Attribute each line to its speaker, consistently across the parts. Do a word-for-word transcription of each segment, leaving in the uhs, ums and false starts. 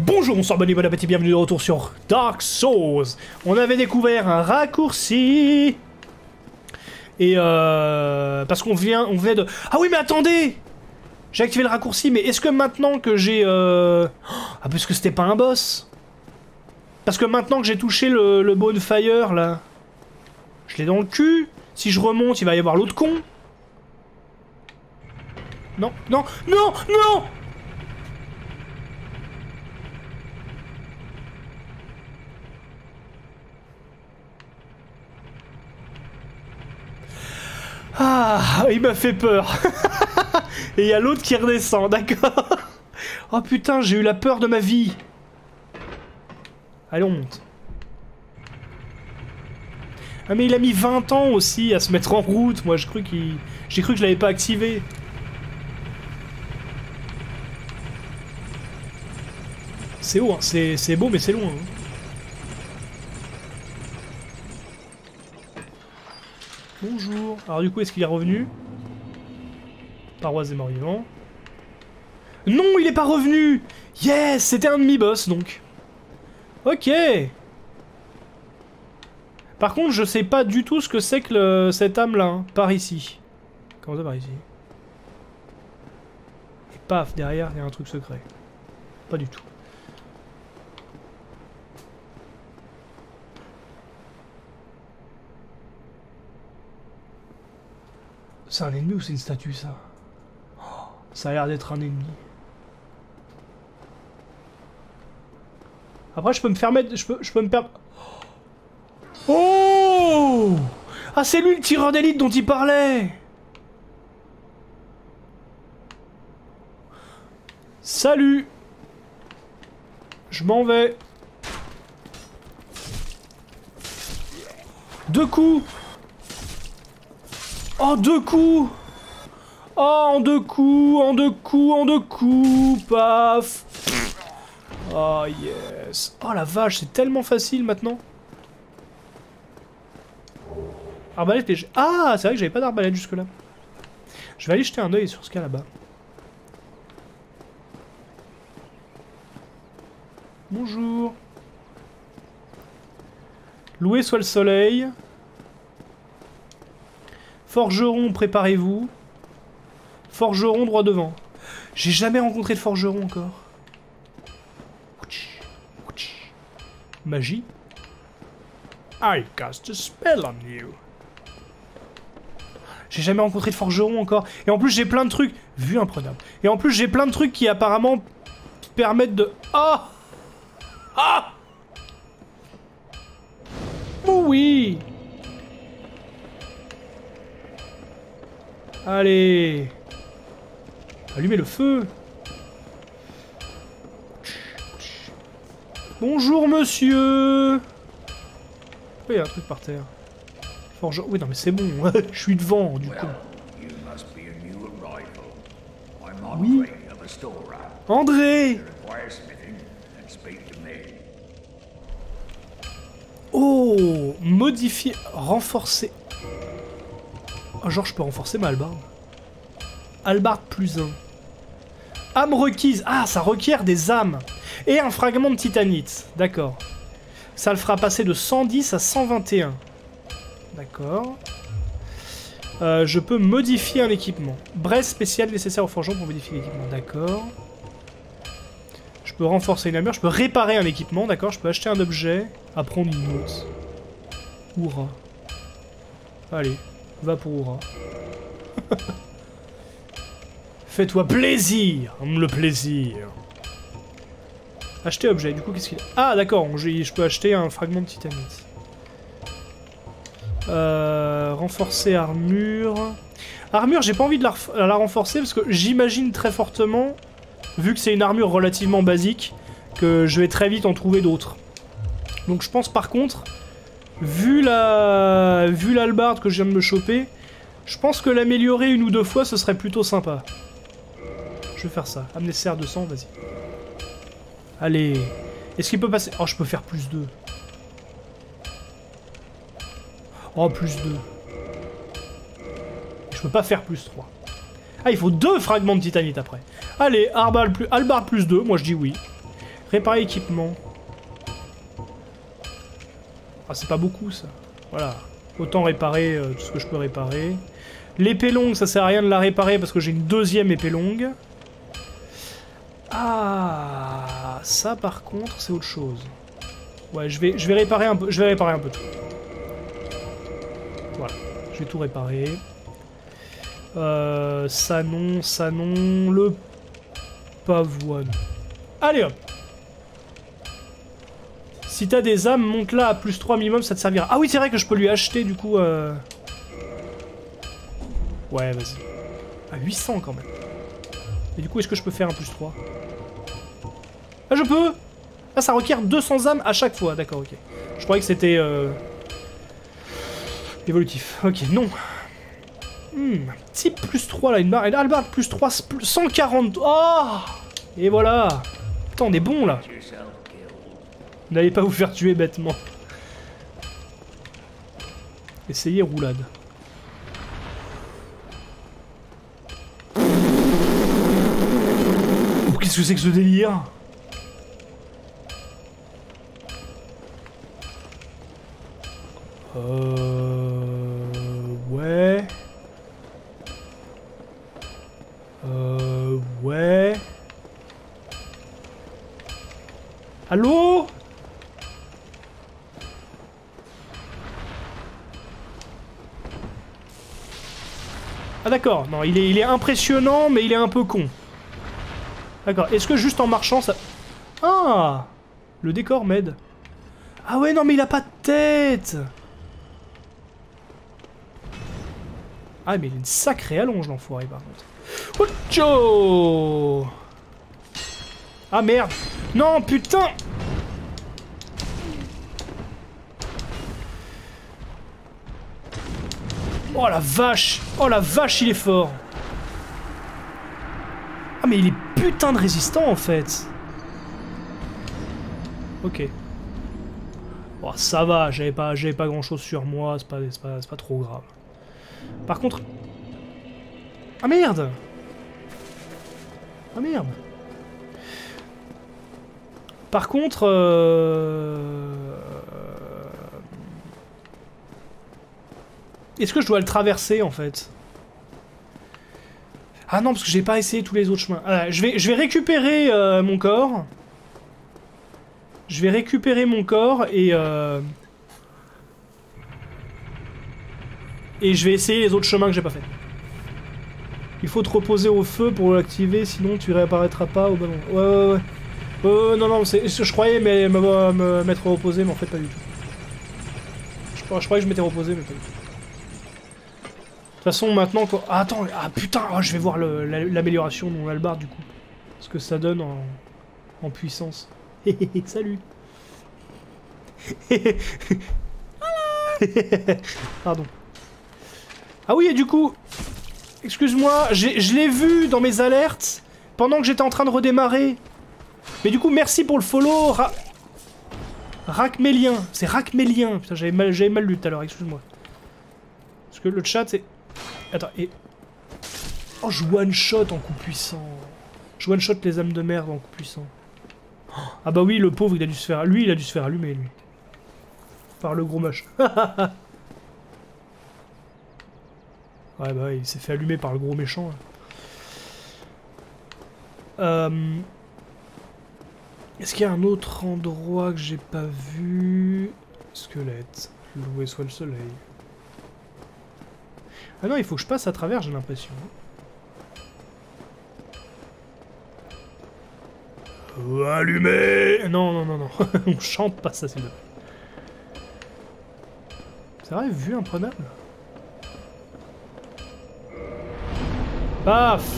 Speaker 1: Bonjour, bonsoir, bonne et bon appétit, bienvenue de retour sur Dark Souls. On avait découvert un raccourci. Et euh... Parce qu'on vient, on vient de... Ah oui, mais attendez! J'ai activé le raccourci, mais est-ce que maintenant que j'ai... Euh... Ah, parce que c'était pas un boss. Parce que maintenant que j'ai touché le, le bonfire, là... Je l'ai dans le cul. Si je remonte, il va y avoir l'autre con. Non, non, non, non! Ah, il m'a fait peur. Et il y a l'autre qui redescend, d'accord. Oh putain, j'ai eu la peur de ma vie. Allez, on monte. Ah mais il a mis vingt ans aussi à se mettre en route. Moi, j'ai cru qu'il... J'ai cru que je l'avais pas activé. C'est haut, hein. C'est beau, mais c'est loin. Hein. Bonjour. Alors du coup, est-ce qu'il est revenu? Paroisse des morts vivants. Non, il est pas revenu. Yes, c'était un demi-boss, donc. Ok. Par contre, je sais pas du tout ce que c'est que le... cette âme-là. Hein. Par ici. Comment ça, par ici? Et paf, derrière, il y a un truc secret. Pas du tout. C'est un ennemi ou c'est une statue, ça? Oh, ça a l'air d'être un ennemi. Après, je peux me permettre... Je peux, je peux me permettre... Oh! Ah, c'est lui le tireur d'élite dont il parlait! Salut! Je m'en vais. Deux coups! Oh, deux coups! Oh, en deux coups, en deux coups, en deux coups, paf! Oh, yes! Oh, la vache, c'est tellement facile, maintenant! Arbalète léger. Ah, c'est vrai que j'avais pas d'arbalète jusque-là. Je vais aller jeter un œil sur ce qu'il y a là-bas. Bonjour. Loué soit le soleil. Forgeron, préparez-vous. Forgeron, droit devant. J'ai jamais rencontré de forgeron encore. Magie. I cast a spell on you. J'ai jamais rencontré de forgeron encore. Et en plus, j'ai plein de trucs. Vue imprenable. Et en plus, j'ai plein de trucs qui apparemment permettent de... Ah! Ah! Oh oui! Allez! Allumez le feu! Bonjour, monsieur! Oui, il y a un truc par terre. Forge... Oui, non, mais c'est bon, je suis devant, du coup. Oui. André! Oh! Modifier... Renforcer... Oh, genre, je peux renforcer ma hallebarde. Hallebarde plus un. Âme requise. Ah, ça requiert des âmes. Et un fragment de titanite. D'accord. Ça le fera passer de cent dix à cent vingt et un. D'accord. Euh, je peux modifier un équipement. Braise spéciale nécessaire au forgeron pour modifier l'équipement. D'accord. Je peux renforcer une armure. Je peux réparer un équipement. D'accord. Je peux acheter un objet. Apprendre une note. Hourra. Allez. Va pour Hourra. Fais-toi plaisir. Le plaisir. Acheter objet. Du coup, qu'est-ce qu'il a? Ah, d'accord. Je peux acheter un fragment de titanite. Euh, renforcer armure. Armure, j'ai pas envie de la, la renforcer parce que j'imagine très fortement, vu que c'est une armure relativement basique, que je vais très vite en trouver d'autres. Donc je pense par contre, vu la, vu l'hallebarde que je viens de me choper, je pense que l'améliorer une ou deux fois, ce serait plutôt sympa. Je vais faire ça. Amener nécessaire deux cents, vas-y. Allez. Est-ce qu'il peut passer... Oh, je peux faire plus deux. Oh, plus deux. Je peux pas faire plus trois. Ah, il faut deux fragments de titanite après. Allez, hallebarde plus, hallebarde plus deux, moi je dis oui. Réparer équipement. Ah, c'est pas beaucoup, ça. Voilà. Autant réparer euh, tout ce que je peux réparer. L'épée longue, ça sert à rien de la réparer parce que j'ai une deuxième épée longue. Ah, ça par contre, c'est autre chose. Ouais, je vais, je vais réparer un peu, je vais réparer un peu tout. Voilà, je vais tout réparer. Euh, ça non, ça non, le pavoine. Allez hop. Si t'as des âmes, monte là à plus trois minimum, ça te servira. Ah oui, c'est vrai que je peux lui acheter du coup... Euh... Ouais, vas-y. À huit cents quand même. Et du coup, est-ce que je peux faire un plus trois? Ah, je peux! Ah, ça requiert deux cents âmes à chaque fois. D'accord, ok. Je croyais que c'était... Euh... évolutif. Ok, non. Hmm, petit plus trois là, une barre. Et là, elle barre plus trois, cent quarante. Oh! Et voilà! Putain, on est bon là! N'allez pas vous faire tuer bêtement. Essayez roulade. Qu'est-ce que c'est que ce délire? Euh... Ouais... Euh... Ouais... Allô? Ah d'accord, non, il est, il est impressionnant, mais il est un peu con. D'accord, est-ce que juste en marchant, ça... Ah! Le décor m'aide. Ah ouais, non, mais il a pas de tête! Ah, mais il a une sacrée allonge, l'enfoiré, par contre. Ocho! Ah, merde! Non, putain! Oh la vache! Oh la vache, il est fort! Ah mais il est putain de résistant en fait! Ok. Oh, ça va, j'avais pas, j'avais pas grand chose sur moi, c'est pas, c'est pas, c'est pas trop grave. Par contre... Ah merde! Ah merde! Par contre... Euh... Est-ce que je dois le traverser en fait? Ah non, parce que j'ai pas essayé tous les autres chemins. Ah, je, vais, je vais récupérer euh, mon corps. Je vais récupérer mon corps et... Euh... Et je vais essayer les autres chemins que j'ai pas fait. Il faut te reposer au feu pour l'activer, sinon tu réapparaîtras pas au bon moment. Ouais, ouais, ouais. Ouais, ouais, non, non, je croyais mais, me, me m'être reposé, mais en fait pas du tout. Je, je croyais que je m'étais reposé, mais pas du tout. De toute façon, maintenant... Quoi... Ah, attends, ah putain, oh, je vais voir l'amélioration de mon hallebarde du coup. Ce que ça donne en, en puissance. Salut. Pardon. Ah oui, et du coup... Excuse-moi, je l'ai vu dans mes alertes pendant que j'étais en train de redémarrer. Mais du coup, merci pour le follow, Ra... Racmélien. C'est Racmélien. Putain, j'avais mal, j'avais mal lu tout à l'heure, excuse-moi. Parce que le chat, c'est... Attends, et... Oh, je one-shot en coup puissant. Je one-shot les âmes de merde en coup puissant. Ah bah oui, le pauvre, il a dû se faire... Lui, il a dû se faire allumer, lui. Par le gros machin. Ouais, bah ouais, il s'est fait allumer par le gros méchant. Euh... Est-ce qu'il y a un autre endroit que j'ai pas vu? Squelette. Où soit le soleil. Ah non, il faut que je passe à travers, j'ai l'impression. Oh, allumé! Non, non, non, non. On chante pas ça, s'il te plaît. C'est vrai, vue imprenable. Paf!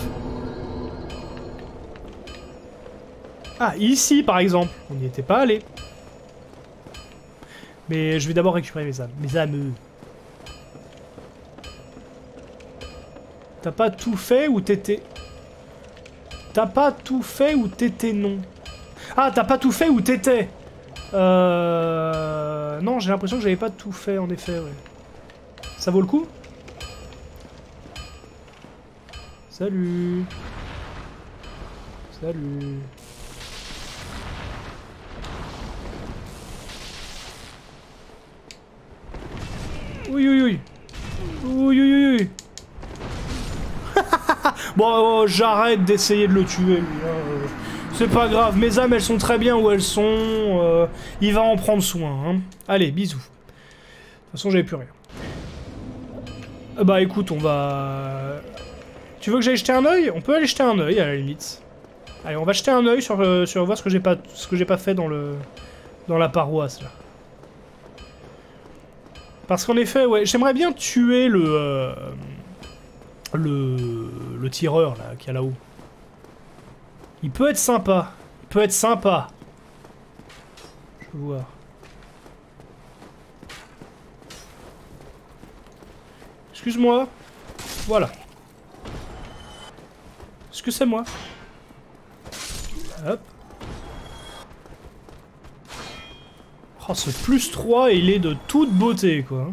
Speaker 1: Ah, ici, par exemple. On n'y était pas allé. Mais je vais d'abord récupérer mes âmes. Mes âmes. T'as pas tout fait ou t'étais... T'as pas tout fait ou t'étais non? Ah, t'as pas tout fait ou t'étais? Euh... Non, j'ai l'impression que j'avais pas tout fait, en effet, ouais. Ça vaut le coup? Salut. Salut. Oui, oui, oui. Oui, oui, oui, oui. Bon, euh, j'arrête d'essayer de le tuer, lui. Hein. C'est pas grave, mes âmes, elles sont très bien où elles sont. Euh, il va en prendre soin. Hein. Allez, bisous. De toute façon, j'avais plus rien. Euh, bah écoute, on va... Tu veux que j'aille jeter un œil? On peut aller jeter un œil, à la limite. Allez, on va jeter un œil sur, euh, sur voir ce que j'ai pas, ce que j'ai pas fait dans le... dans la paroisse, là. Parce qu'en effet, ouais, j'aimerais bien tuer le... Euh, le... le tireur, là, qui est là-haut. Il peut être sympa. Il peut être sympa. Je veux voir. Excuse-moi. Voilà. Est-ce que c'est moi? Hop. Oh, ce plus trois, il est de toute beauté, quoi.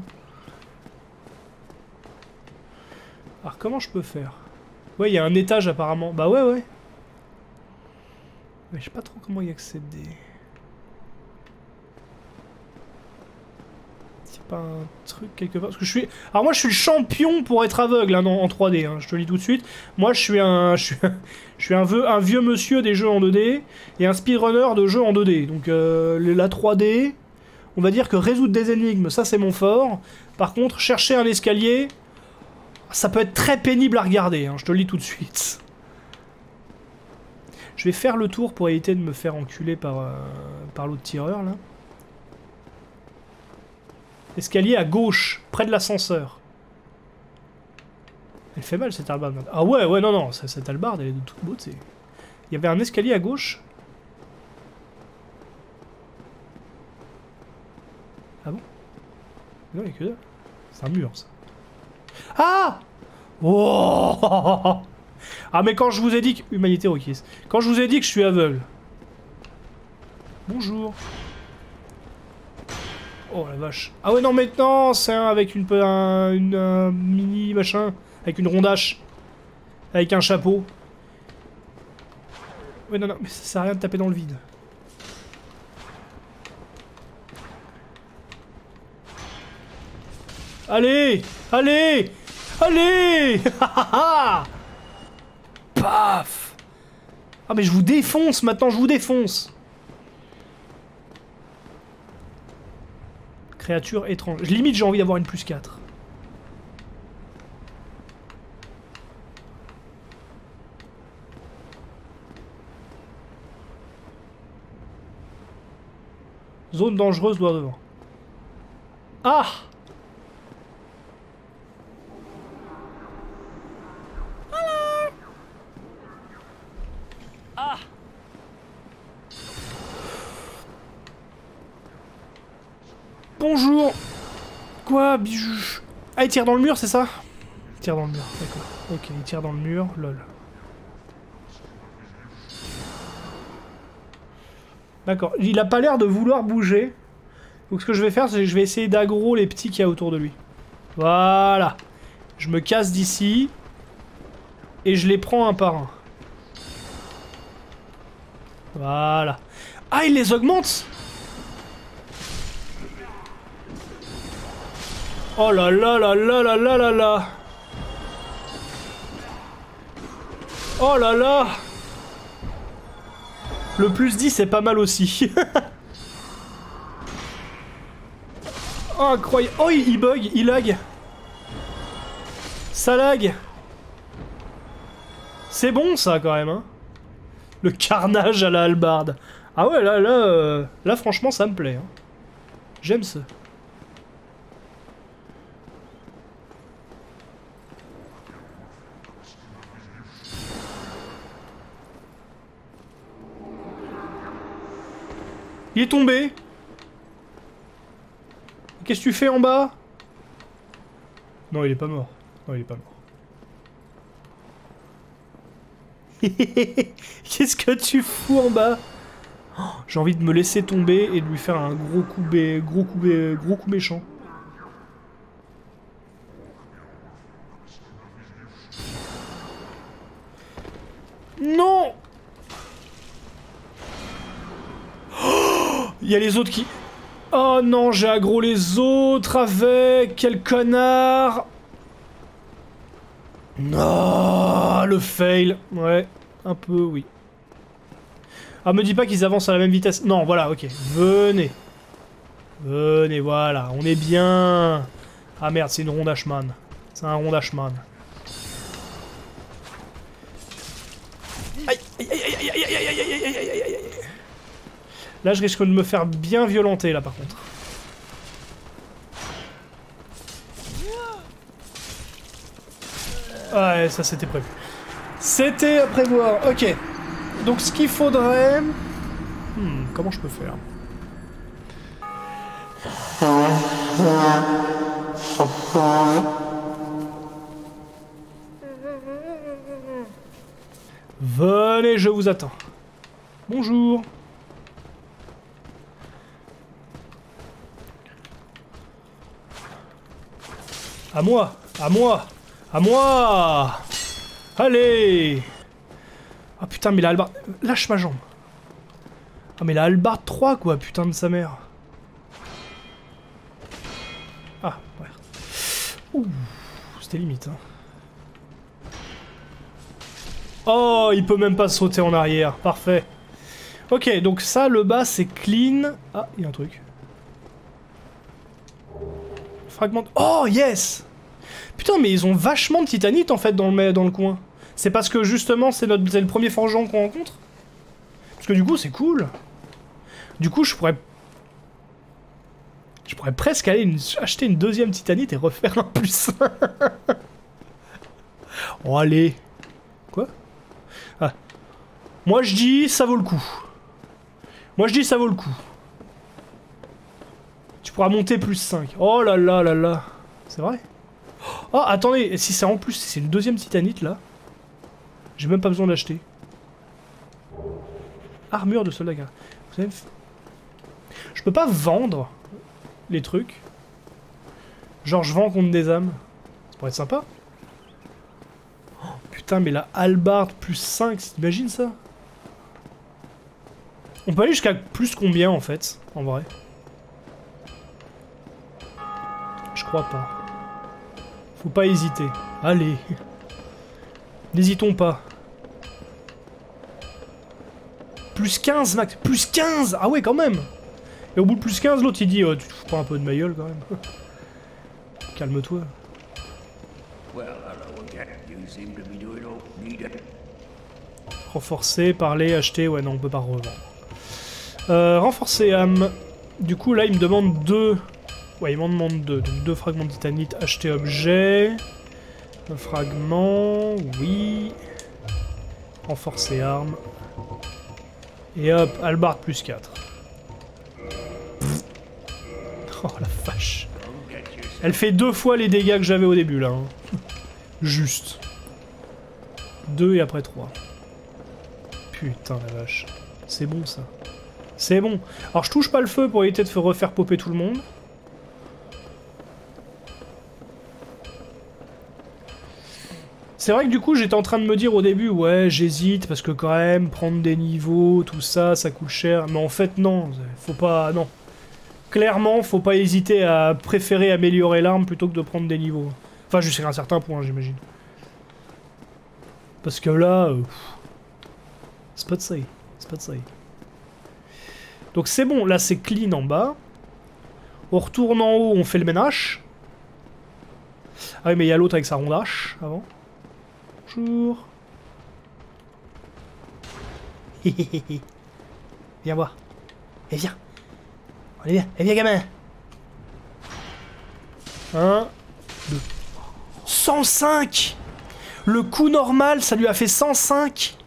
Speaker 1: Alors, comment je peux faire? Ouais, il y a un étage, apparemment. Bah ouais, ouais. Mais je sais pas trop comment y accéder. C'est pas un truc quelque part... Parce que je suis... Alors moi, je suis le champion pour être aveugle hein, en trois D, hein, je te le dis tout de suite. Moi, je suis un... Je suis un, je suis un, vieux, un vieux monsieur des jeux en deux D et un speedrunner de jeux en deux D. Donc euh, la trois D, on va dire que résoudre des énigmes, ça c'est mon fort. Par contre, chercher un escalier, ça peut être très pénible à regarder, hein, je te le dis tout de suite. Je vais faire le tour pour éviter de me faire enculer par, euh, par l'autre tireur, là. Escalier à gauche, près de l'ascenseur. Elle fait mal, cette hallebarde. Ah ouais, ouais, non, non, cette hallebarde, elle est de toute beauté. Il y avait un escalier à gauche. Ah bon? Non, il y a que là. C'est un mur, ça. Ah! Oh! Ah mais quand je vous ai dit que... Humanité requise. Quand je vous ai dit que je suis aveugle. Bonjour. Oh la vache. Ah ouais non maintenant c'est un avec une, un, une un mini machin. Avec une rondache. Avec un chapeau. Ouais non non mais ça sert à rien de taper dans le vide. Allez! Allez! Allez! Paf! Ah mais je vous défonce maintenant, je vous défonce! Créature étrange. Limite j'ai envie d'avoir une plus quatre. Zone dangereuse doit devant. Ah! Bonjour. Quoi, bijou? Ah, il tire dans le mur, c'est ça? Il tire dans le mur, d'accord. Ok, il tire dans le mur, lol. D'accord, il a pas l'air de vouloir bouger. Donc ce que je vais faire, c'est que je vais essayer d'aggro les petits qu'il y a autour de lui. Voilà. Je me casse d'ici. Et je les prends un par un. Voilà. Ah, il les augmente? Oh là là là là là là là là. Oh là là. Le plus dix c'est pas mal aussi. Oh incroyable. Oh il, il bug, il lag. Ça lag. C'est bon ça quand même hein. Le carnage à la hallebarde. Ah ouais là là euh, là franchement ça me plaît hein. J'aime ça. Il est tombé. Qu'est-ce que tu fais en bas? Non, il est pas mort. Non, il est pas mort. Qu'est-ce que tu fous en bas? Oh, j'ai envie de me laisser tomber et de lui faire un gros coup, bé... gros coup, bé... gros coup méchant. Non! Il y a les autres qui... Oh non, j'ai aggro les autres avec... Quel connard. Non, le fail. Ouais, un peu, oui. Ah, me dis pas qu'ils avancent à la même vitesse. Non, voilà, ok. Venez. Venez, voilà, on est bien. Ah merde, c'est une ronde Ashman. C'est un rond Ashman. Aïe, aïe, aïe, aïe, aïe, aïe, aïe, aïe, aïe, aïe, aïe, aïe. Là, je risque de me faire bien violenter, là, par contre. Ouais, ça, c'était prévu. C'était à prévoir, ok. Donc, ce qu'il faudrait... Hmm, comment je peux faire? Venez, je vous attends. Bonjour. À moi, à moi, à moi. Allez. Ah putain, mais la hallebarde... Lâche ma jambe. Ah mais la hallebarde trois, quoi, putain de sa mère. Ah, ouais. Ouh, c'était limite, hein. Oh, il peut même pas sauter en arrière. Parfait. Ok, donc ça, le bas, c'est clean. Ah, il y a un truc. Fragment... Oh, yes! Putain, mais ils ont vachement de titanite, en fait, dans le, dans le coin. C'est parce que, justement, c'est notre... le premier forgeron qu'on rencontre? Parce que, du coup, c'est cool. Du coup, je pourrais... Je pourrais presque aller une... acheter une deuxième titanite et refaire un plus un. Oh, allez. Quoi? Ah. Moi je dis ça vaut le coup. Moi je dis ça vaut le coup. Tu pourras monter plus cinq. Oh là là là là. C'est vrai? Oh attendez, si c'est en plus, si c'est une deuxième titanite là. J'ai même pas besoin d'acheter. Armure de soldat. Vous savez... Je peux pas vendre les trucs. Genre je vends contre des âmes. Ça pourrait être sympa. Putain, mais la hallebarde plus cinq, t'imagines ça? On peut aller jusqu'à plus combien, en fait, en vrai? Je crois pas. Faut pas hésiter. Allez. N'hésitons pas. Plus quinze, max. Plus quinze! Ah ouais, quand même! Et au bout de plus quinze, l'autre, il dit oh, tu te fous pas un peu de ma gueule, quand même. Calme-toi. Renforcer, parler, acheter, ouais non on peut pas revendre. Euh, renforcer âme. Du coup là il me demande deux. Ouais il m'en demande deux. Donc deux fragments de titanite, acheter objet. Un fragment, oui. Renforcer arme. Et hop, hallebarde plus quatre. Oh la vache. Elle fait deux fois les dégâts que j'avais au début là. Hein. Juste. Deux et après trois. Putain la vache. C'est bon ça. C'est bon. Alors je touche pas le feu pour éviter de refaire popper tout le monde. C'est vrai que du coup j'étais en train de me dire au début ouais j'hésite parce que quand même prendre des niveaux, tout ça, ça coûte cher. Mais en fait non, faut pas... non. Clairement faut pas hésiter à préférer améliorer l'arme plutôt que de prendre des niveaux. Enfin jusqu'à un certain point j'imagine. Parce que là... Euh, c'est pas de ça. C'est pas de ça. Donc c'est bon, là c'est clean en bas. On retourne en haut, on fait le ménage. Ah oui mais il y a l'autre avec sa rondache avant. Bonjour. Viens voir. Et viens. Allez viens, et viens gamin. Un, deux. cent cinq. Le coup normal, ça lui a fait cent cinq.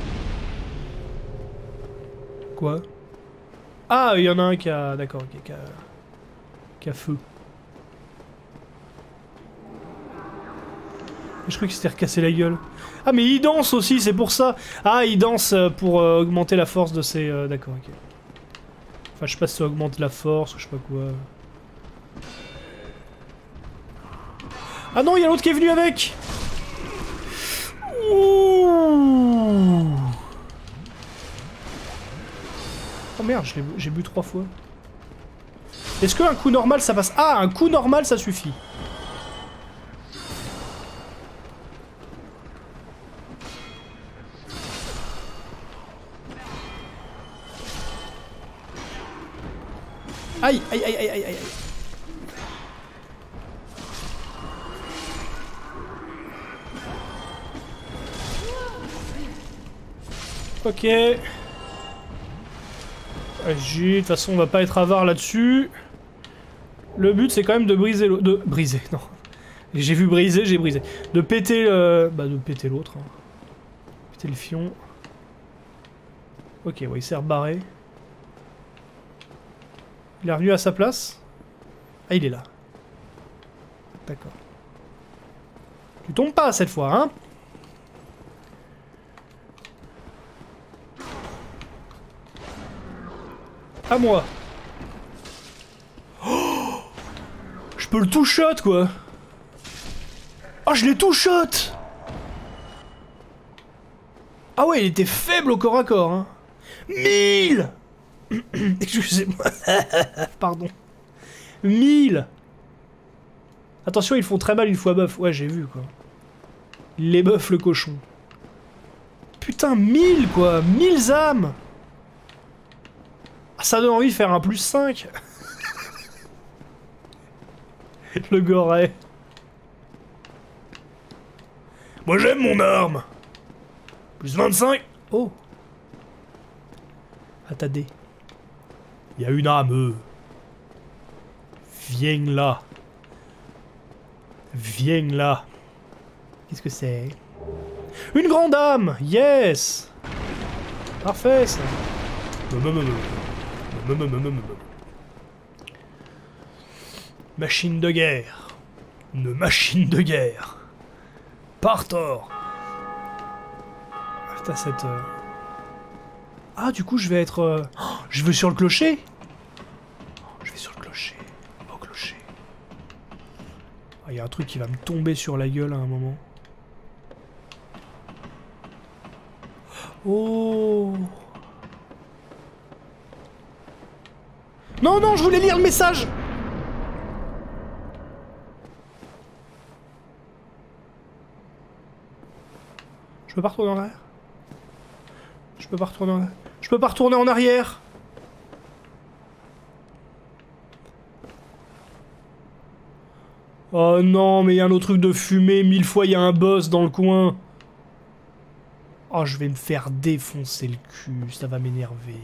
Speaker 1: Quoi? Ah, il y en a un qui a... D'accord, ok, qui a... qui a feu. Je croyais qu'il s'était recassé la gueule. Ah, mais il danse aussi, c'est pour ça. Ah, il danse pour euh, augmenter la force de ses... Euh, D'accord, ok. Enfin, je sais pas si ça augmente la force ou je sais pas quoi. Ah non, il y a l'autre qui est venu avec. Ouh. Oh merde, j'ai bu trois fois. Est-ce qu'un coup normal ça passe? Ah, un coup normal ça suffit. Aïe, aïe, aïe, aïe, aïe, aïe. Ok. Vas-y, de toute façon on va pas être avare là-dessus. Le but c'est quand même de briser l'autre. De briser, non. J'ai vu briser, j'ai brisé. De péter le... Bah de péter l'autre. Hein. Péter le fion. Ok, ouais, il s'est rebarré. Il est revenu à sa place. Ah, il est là. D'accord. Tu tombes pas cette fois, hein? À moi. Oh, je peux le two-shot, quoi. Oh, je l'ai two-shot. Ah ouais, il était faible au corps à corps, hein. mille. Excusez-moi. Pardon. mille. Attention, ils font très mal une fois buff. Ouais, j'ai vu, quoi. Il les buff, le cochon. Putain, mille, quoi. mille âmes. Ah, ça donne envie de faire un plus cinq. Le goret. Moi, j'aime mon arme. Plus vingt-cinq. Oh. Attendez. Il y a une âme. Viens là. Viens là. Qu'est-ce que c'est? Une grande âme. Yes. Parfait, ça. Machine de guerre. Une machine de guerre. Partor. Putain, cette... Euh... Ah, du coup, je vais être... Euh... Oh, je vais sur le clocher. Je vais sur le clocher. Au clocher. Il y a un truc qui va me tomber sur la gueule à un moment. Oh. Non, non, je voulais lire le message. Je peux pas retourner en arrière. Je peux pas retourner en arrière. Je peux pas retourner en arrière. Oh non, mais il y a un autre truc de fumée. Mille fois, il y a un boss dans le coin. Oh, je vais me faire défoncer le cul. Ça va m'énerver.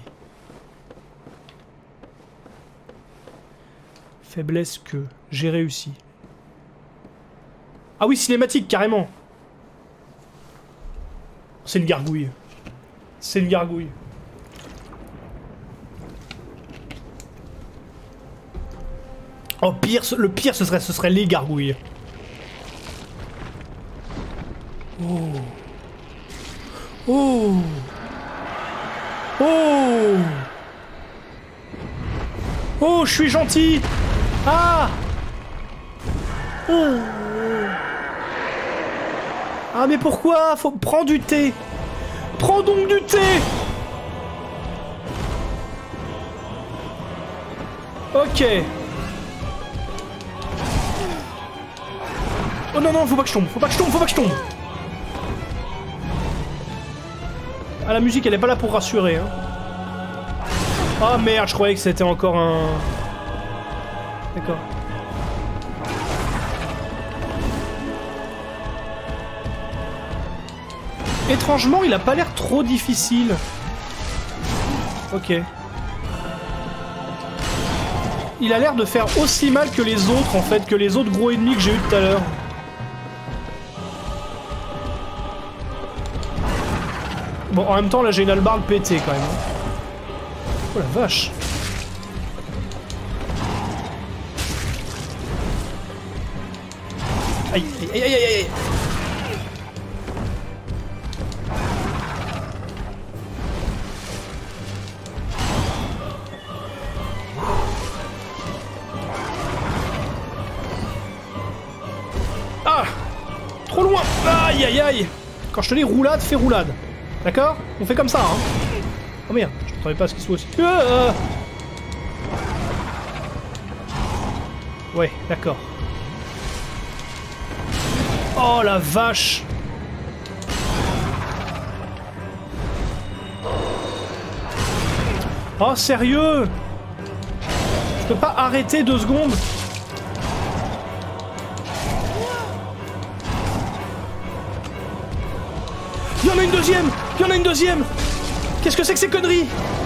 Speaker 1: Faiblesse que j'ai réussi. Ah oui, cinématique, carrément. C'est une gargouille. C'est une gargouille. Oh, pire, le pire, ce serait, ce serait les gargouilles. Oh. Oh. Oh. Oh, je suis gentil. Ah. Oh. Ah, mais pourquoi? Faut prendre du thé. Prends donc du thé. Ok. Oh non, non, faut pas que je tombe, faut pas que je tombe, faut pas que je tombe. Ah, la musique, elle est pas là pour rassurer, hein. Ah merde, je croyais que c'était encore un... D'accord. Étrangement, il a pas l'air trop difficile. Ok. Il a l'air de faire aussi mal que les autres, en fait, que les autres gros ennemis que j'ai eu tout à l'heure. Bon, en même temps, là, j'ai une hallebarde pétée, quand même. Oh la vache. Aïe, aïe, aïe, aïe, aïe. Ah! Trop loin! Aïe, aïe, aïe! Quand je te dis roulade, fais roulade. D'accord? On fait comme ça, hein? Oh merde, je m'attendais pas à ce qu'il soit aussi... Euh Ouais, d'accord. Oh la vache! Oh sérieux? Je peux pas arrêter deux secondes? Il y en a une deuxième! Il y en a une deuxième! Qu'est-ce que c'est que ces conneries?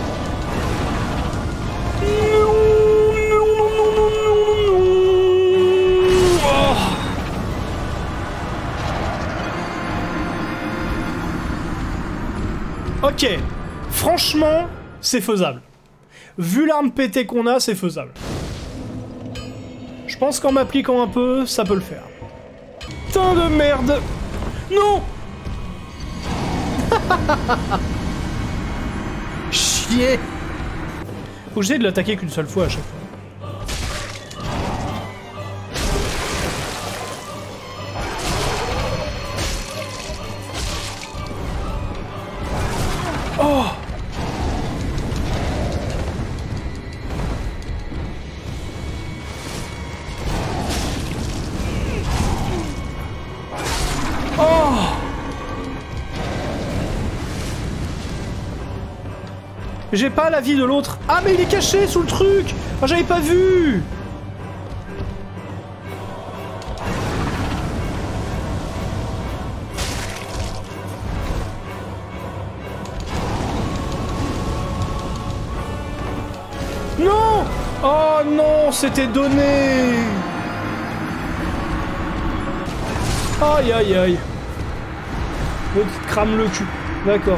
Speaker 1: Ok, franchement, c'est faisable. Vu l'arme pétée qu'on a, c'est faisable. Je pense qu'en m'appliquant un peu, ça peut le faire. Putain de merde! Non! Chier! Faut que j'essaie de l'attaquer qu'une seule fois à chaque fois. Oh! Oh! J'ai pas la vie de l'autre. Ah mais il est caché sous le truc. Oh, j'avais pas vu. Non! Oh non, c'était donné. Aïe aïe aïe. L'autre crame le cul. D'accord.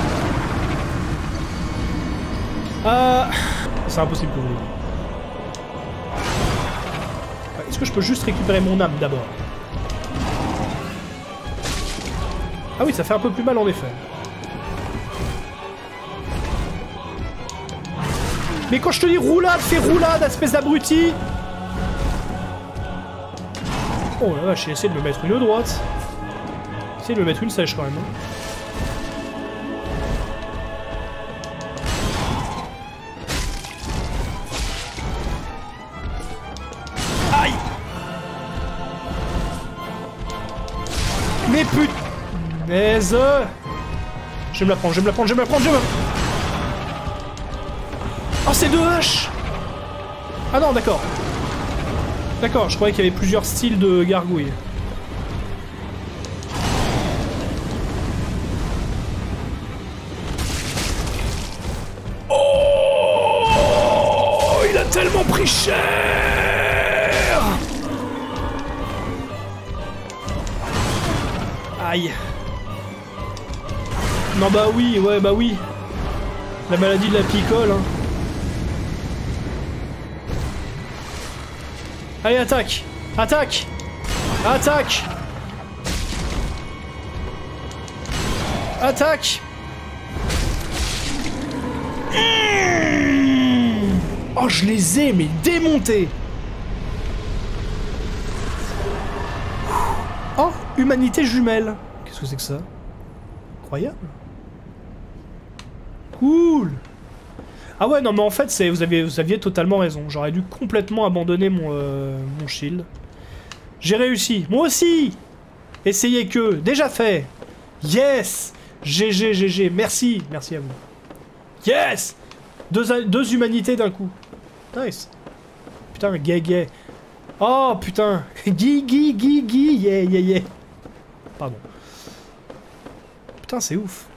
Speaker 1: Euh... C'est impossible que vous l'ayez. Est-ce que je peux juste récupérer mon âme d'abord? Ah oui, ça fait un peu plus mal en effet. Mais quand je te dis roulade, fais roulade, espèce d'abruti! Oh la vache, j'ai essayé de me mettre une droite. J'ai essayé de me mettre une sèche quand même. Hein. Aïe! Mais putain! Je vais me la prendre, je vais me la prendre, je vais me la prendre, je vais me la... Oh, c'est deux haches! Ah non, d'accord. D'accord, je croyais qu'il y avait plusieurs styles de gargouilles. Oh! Il a tellement pris cher! Aïe. Non bah oui, ouais bah oui. La maladie de la picole, hein. Allez, attaque! Attaque! Attaque! Attaque! Mmh. Oh, je les ai, mais démontés! Oh, humanité jumelle! Qu'est-ce que c'est que ça? Incroyable! Cool! Ah ouais, non mais en fait, c'est vous, avez, vous aviez totalement raison. J'aurais dû complètement abandonner mon, euh, mon shield. J'ai réussi. Moi aussi! Essayez que. Déjà fait! Yes! G G, G G. Merci. Merci à vous. Yes! Deux, deux humanités d'un coup. Nice. Putain, gay gay. Oh putain. Gui gui gui gui. Yeah yeah yeah. Pardon. Putain, c'est ouf.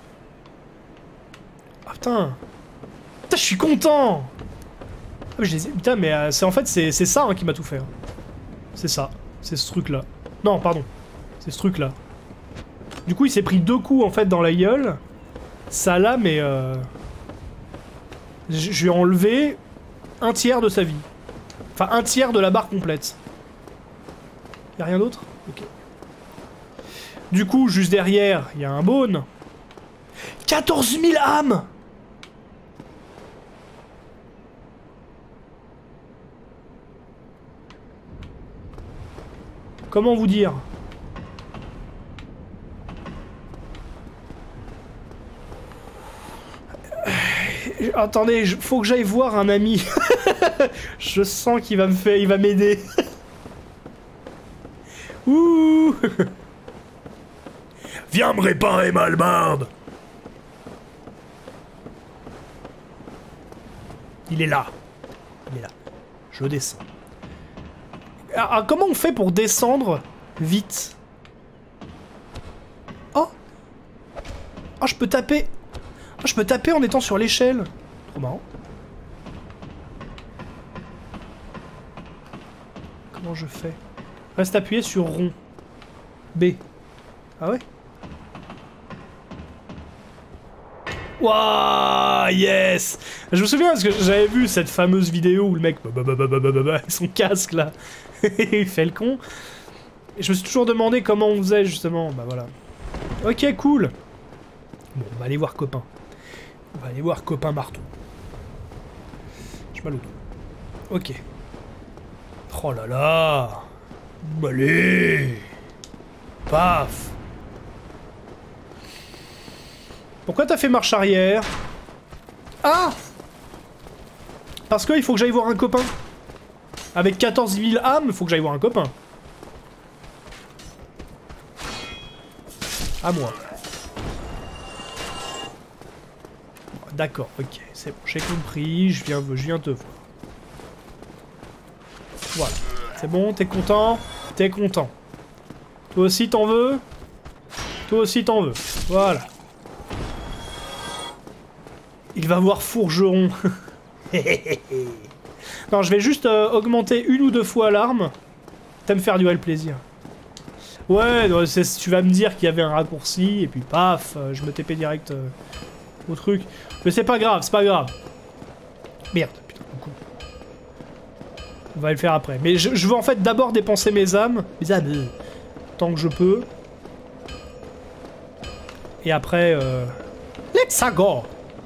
Speaker 1: Ah putain. Putain, je suis content! Ah, mais je les ai... Putain, mais euh, c'est en fait, c'est ça hein, qui m'a tout fait. Hein. C'est ça. C'est ce truc-là. Non, pardon. C'est ce truc-là. Du coup, il s'est pris deux coups, en fait, dans la gueule. Ça, là, mais... Euh... Je lui ai enlevé un tiers de sa vie. Enfin, un tiers de la barre complète. Y'a rien d'autre? Ok. Du coup, juste derrière, il y a un bone. quatorze mille âmes! Comment vous dire? Attendez, faut que j'aille voir un ami. Je sens qu'il va me faire, il va m'aider. Ouh. Viens me réparer ma hallebarde. Il est là. Il est là. Je descends. Ah, comment on fait pour descendre vite? Oh. Oh, je peux taper. Oh, je peux taper en étant sur l'échelle. Trop marrant. Comment je fais? Reste appuyé sur rond. B. Ah ouais? Waouh, yes! Je me souviens parce que j'avais vu cette fameuse vidéo où le mec avec son casque là, il fait le con. Et je me suis toujours demandé comment on faisait justement. Bah voilà. Ok, cool. Bon, on va aller voir copain. On va aller voir copain marteau. Je mal au dos. Ok. Oh là là. Allez. Paf. Pourquoi t'as fait marche arrière? Ah! Parce qu'il faut que j'aille voir un copain. Avec quatorze mille âmes, il faut que j'aille voir un copain. À moi. D'accord, ok, c'est bon, j'ai compris, je viens, je viens te voir. Voilà. C'est bon, t'es content? T'es content. Toi aussi t'en veux? Toi aussi t'en veux. Voilà. Il va voir Fourgeron. Non, je vais juste euh, augmenter une ou deux fois l'arme. T'aimes faire durer le plaisir. Ouais, tu vas me dire qu'il y avait un raccourci, et puis paf, euh, je me T P direct euh, au truc. Mais c'est pas grave, c'est pas grave. Merde, putain, coup. On va le faire après. Mais je, je veux en fait d'abord dépenser mes âmes. Mes âmes, tant que je peux. Et après... Euh... Let's go!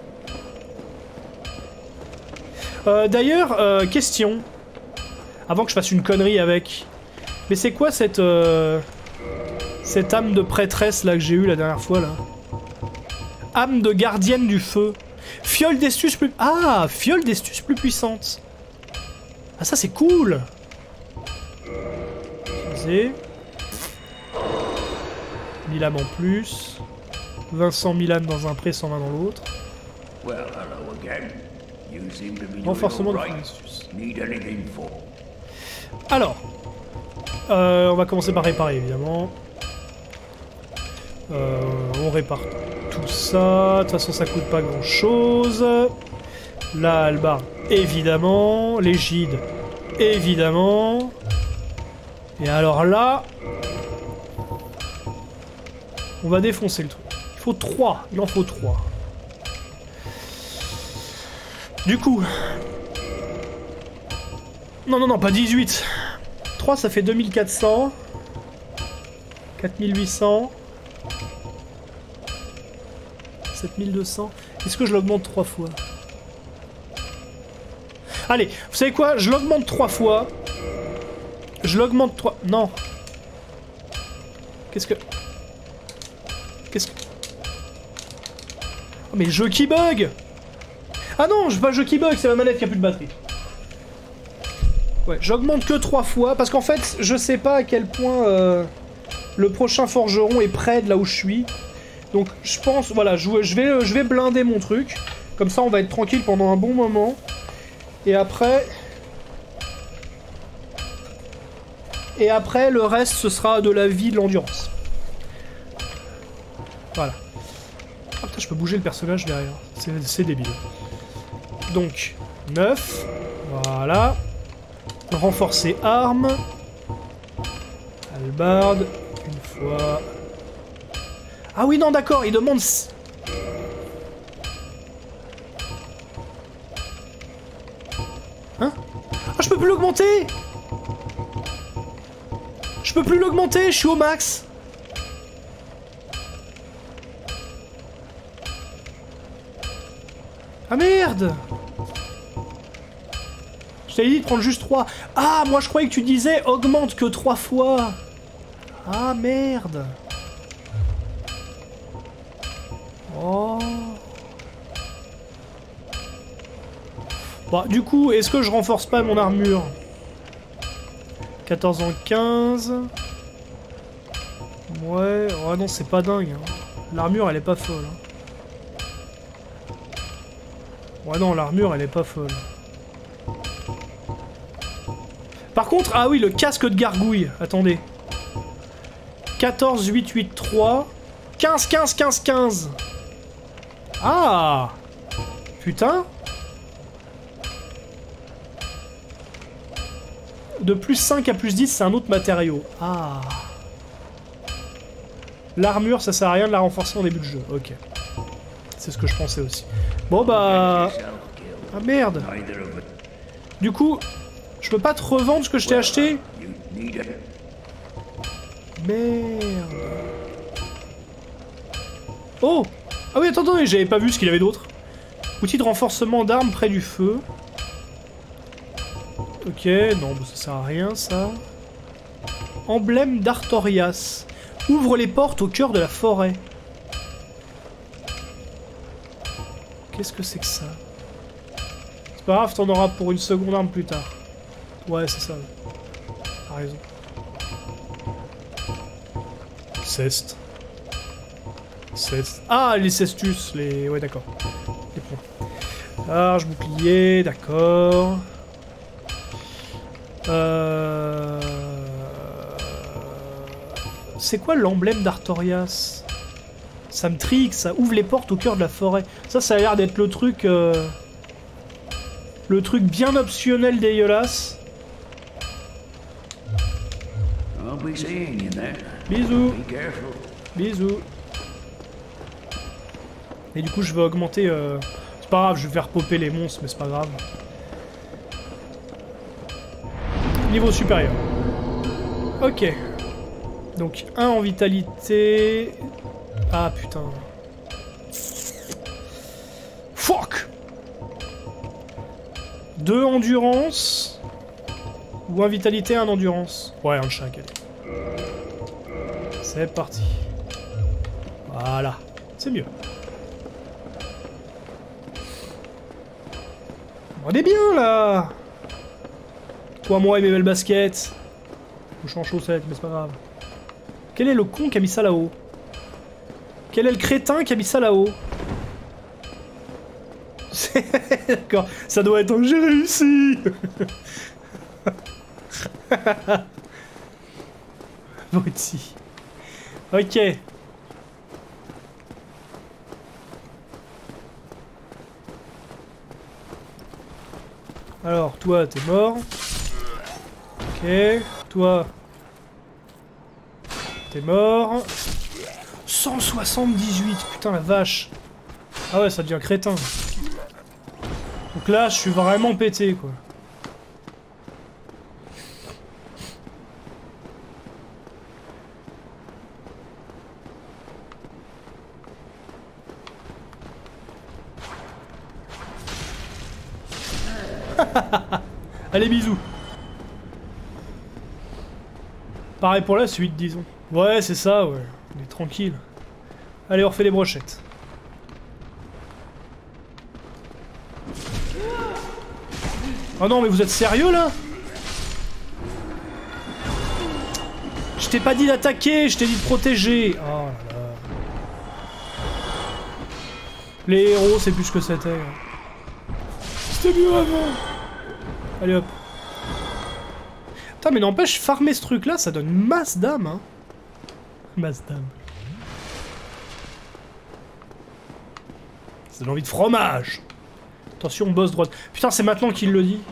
Speaker 1: Euh, D'ailleurs, euh, question. Avant que je fasse une connerie avec. Mais c'est quoi cette... Euh, cette âme de prêtresse là que j'ai eue la dernière fois là? Âme de gardienne du feu. Fiole d'estus plus... Ah, fiole d'estus plus puissante. Ah ça c'est cool. Utiliser. mille âmes en plus. vingt cent mille âmes dans un pré, cent vingt dans l'autre. Renforcement de Fiole. Alors, euh, on va commencer par réparer évidemment. Euh, on répare tout ça. De toute façon, ça coûte pas grand chose. La hallebarde, évidemment. L'égide, évidemment. Et alors là, on va défoncer le truc. Il faut trois. Il en faut trois. Du coup... Non, non, non, pas dix-huit. trois, ça fait deux mille quatre cents. quatre mille huit cents. sept mille deux cents. Est-ce que je l'augmente trois fois? Allez, vous savez quoi? Je l'augmente trois fois. Je l'augmente trois... Non. Qu'est-ce que... Qu'est-ce que... Oh, mais jeu qui bug! Ah non, je pas jeu qui bug, c'est la manette qui a plus de batterie. Ouais, j'augmente que trois fois, parce qu'en fait, je sais pas à quel point euh, le prochain forgeron est près de là où je suis. Donc je pense, voilà, je, je, vais, je vais blinder mon truc. Comme ça, on va être tranquille pendant un bon moment. Et après... Et après, le reste, ce sera de la vie, de l'endurance. Voilà. Ah putain, je peux bouger le personnage derrière. C'est débile. Donc, neuf. Voilà. Renforcer arme. Hallebarde. Une fois. Ah oui, non, d'accord, il demande... Hein? Ah, je peux plus l'augmenter! Je peux plus l'augmenter, je suis au max! Ah merde! Je t'avais dit de prendre juste trois. Ah, moi je croyais que tu disais augmente que trois fois. Ah merde! Oh. Bon, du coup, est-ce que je renforce pas mon armure? quatorze en quinze. Ouais, ouais non, c'est pas dingue. Hein. L'armure, elle est pas folle. Hein. Ouais non, l'armure, elle est pas folle. Par contre, ah oui, le casque de gargouille. Attendez. quatorze, huit, huit, trois. quinze, quinze, quinze, quinze. Ah! Putain. De plus cinq à plus dix, c'est un autre matériau. Ah. L'armure, ça sert à rien de la renforcer en début de jeu. Ok. C'est ce que je pensais aussi. Bon bah... Ah merde. Du coup, je peux pas te revendre ce que je t'ai acheté? Merde. Oh! Ah oui, attends, attends, j'avais pas vu ce qu'il avait d'autre. Outil de renforcement d'armes près du feu. Ok, non, ça sert à rien, ça. Emblème d'Artorias. Ouvre les portes au cœur de la forêt. Qu'est-ce que c'est que ça? C'est pas grave, t'en auras pour une seconde arme plus tard. Ouais, c'est ça. T'as raison. Ceste. Ceste. Ah, les cestus, les... Ouais, d'accord. Les points. Large, bouclier, d'accord. Euh... C'est quoi l'emblème d'Artorias? Ça me trigue, ça ouvre les portes au cœur de la forêt. Ça, ça a l'air d'être le truc... Euh... Le truc bien optionnel dégueulasse. Bisous. Bisous. Et du coup, je vais augmenter... Euh... C'est pas grave, je vais faire popper les monstres, mais c'est pas grave. Niveau supérieur. Ok. Donc, un en vitalité... Ah, putain. Fuck! deux endurance. Ou un vitalité, un endurance. Ouais, un de chaque, allez. C'est parti. Voilà. C'est mieux. On est bien, là! Toi, moi et mes belles baskets. Je suis en chaussettes, mais c'est pas grave. Quel est le con qui a mis ça là-haut? Quel est le crétin qui a mis ça là-haut? D'accord, ça doit être un j'ai réussi. Abruti. Ok. Alors, toi, t'es mort. Ok. Toi... T'es mort. cent soixante-dix-huit, putain la vache. Ah ouais, ça devient crétin. Donc là, je suis vraiment pété, quoi. Allez, bisous. Pareil pour la suite, disons. Ouais, c'est ça, ouais. On est tranquille. Allez, on refait des brochettes. Oh non, mais vous êtes sérieux, là? Je t'ai pas dit d'attaquer, je t'ai dit de protéger. Oh là là. Les héros, c'est plus ce que c'était. C'était mieux avant. Allez, hop. Putain, mais n'empêche, farmer ce truc-là, ça donne masse d'âme, hein. Masse d'âme. Ça donne envie de fromage. Attention, boss droite. Putain, c'est maintenant qu'il le dit.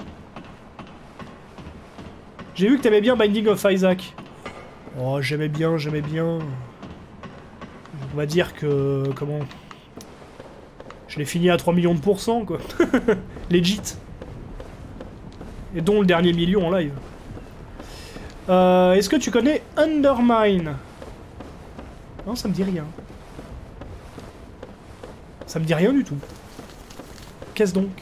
Speaker 1: J'ai vu que t'aimais bien Binding of Isaac. Oh, j'aimais bien, j'aimais bien. On va dire que... Comment... Je l'ai fini à trois millions de pourcents, quoi. Legit. Et dont le dernier million en live. Euh, Est-ce que tu connais Undermine? Non, ça me dit rien. Ça me dit rien du tout. Qu'est-ce donc?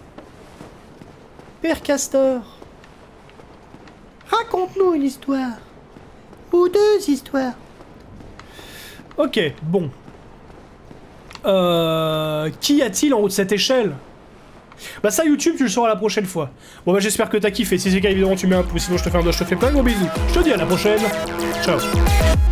Speaker 1: Père Castor, raconte-nous une histoire. Ou deux histoires. Ok, bon. Euh, Qu'y a-t-il en haut de cette échelle? Bah ça, YouTube, tu le sauras la prochaine fois. Bon bah j'espère que t'as kiffé. Si c'est le cas, évidemment, tu mets un pouce. Sinon, je te fais un doigt, je te fais plein de gros bisous. Je te dis à la prochaine. Ciao.